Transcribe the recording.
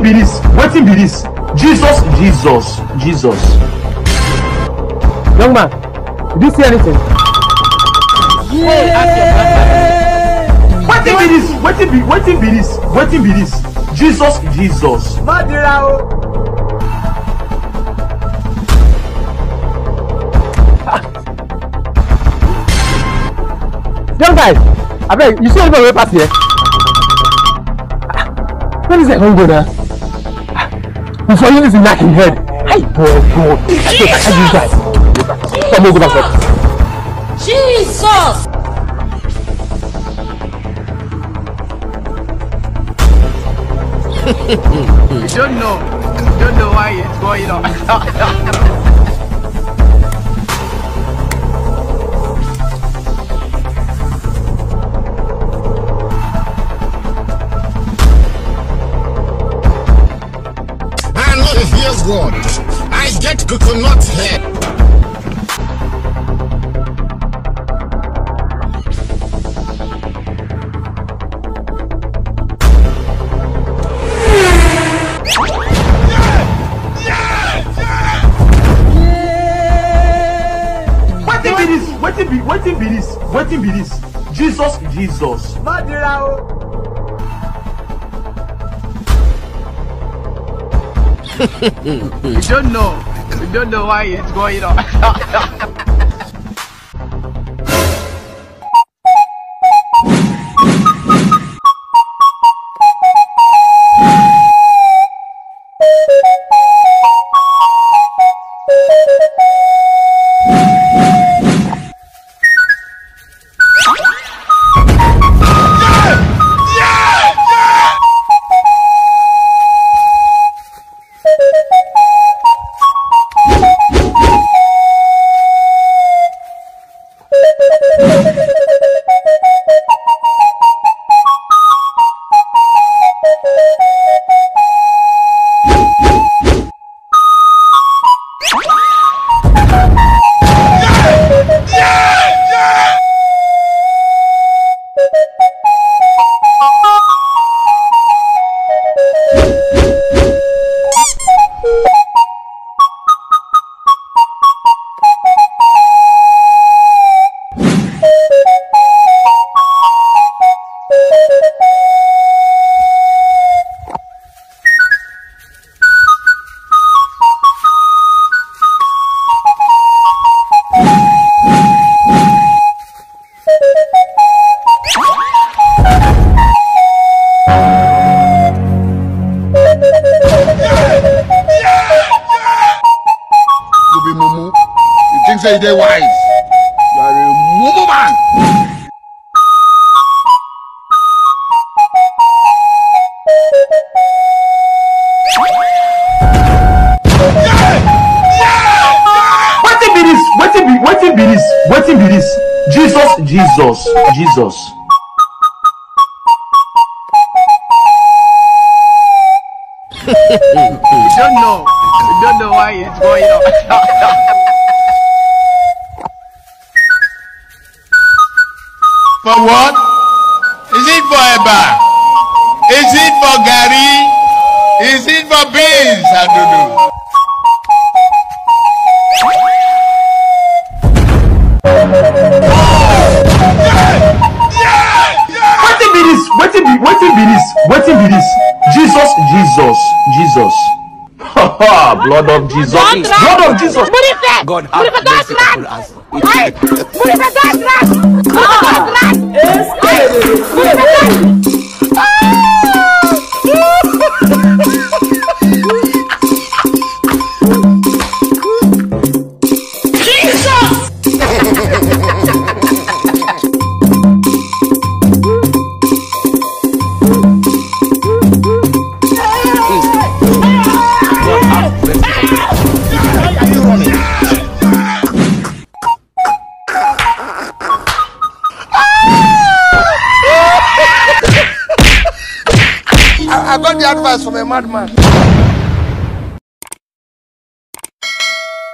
Wetin be this? Wetin be this? Jesus. Young man, did you see anything? Wetin be this? Wetin be this? Jesus. Young guys, I beg you see anybody way past here? Where is that going to go now? For you is knocking head. Hey, God. You guys. Come on, go back. Jesus! You don't know why it's going on. Here's God. I get coconut head. Wetin be this? Jesus. You don't know why it's going on. Say they wise. You are a mumu man. Wetin be this? Jesus. You don't know why it's going on. For what? Is it for Eba? Is it for Gary? Is it for beans? I don't know. Wetin be this? Jesus. Blood of Jesus. God have mercy upon us. I got the advice from a madman.